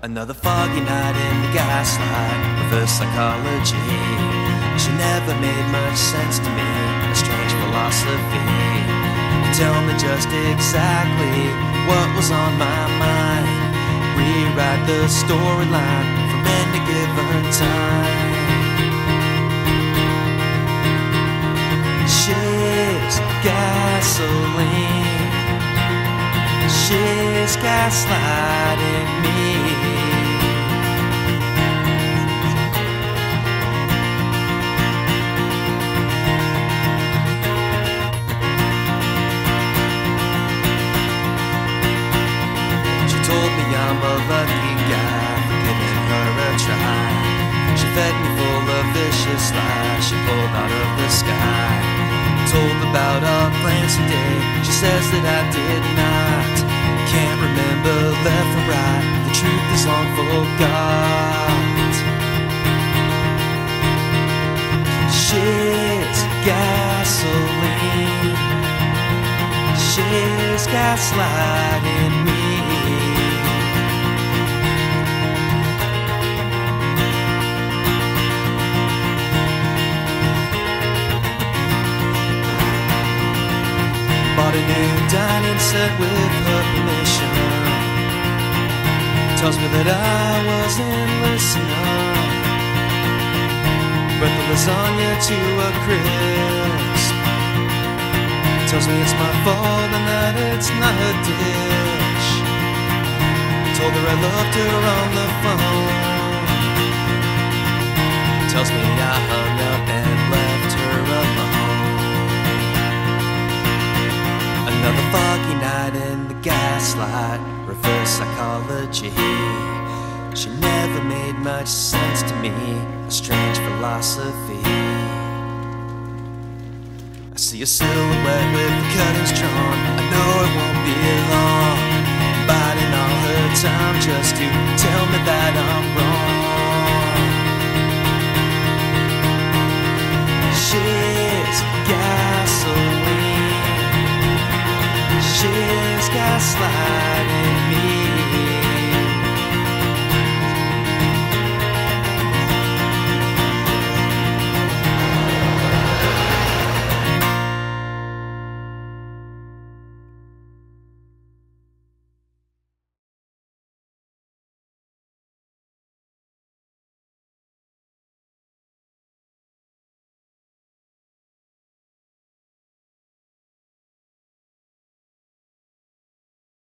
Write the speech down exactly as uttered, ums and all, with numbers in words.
Another foggy night in the gaslight, reverse psychology. She never made much sense to me, a strange philosophy. Tell me just exactly what was on my mind. Rewrite the storyline from any given time. She's gasoline, she's gaslighting me. I'm a lucky guy for giving her a try. She fed me full of vicious lies she pulled out of the sky. Told about our plans today, she says that I did not. Can't remember left or right, the truth is long forgot. She's gasoline, she's gaslighting me. Bought a new dining set with her permission. Tells me that I wasn't listening. Brought the lasagna to a crisp. Tells me it's my fault and that it's not her dish. Told her I loved her on the phone. Tells me I hung up and left her alone. Another foggy night in the gaslight, reverse psychology. She never made much sense to me, a strange philosophy. I see a silhouette with the curtains drawn, I know it won't be long. Biding all her time just to tell me that I'm wrong. She's gasoline, she's gaslighting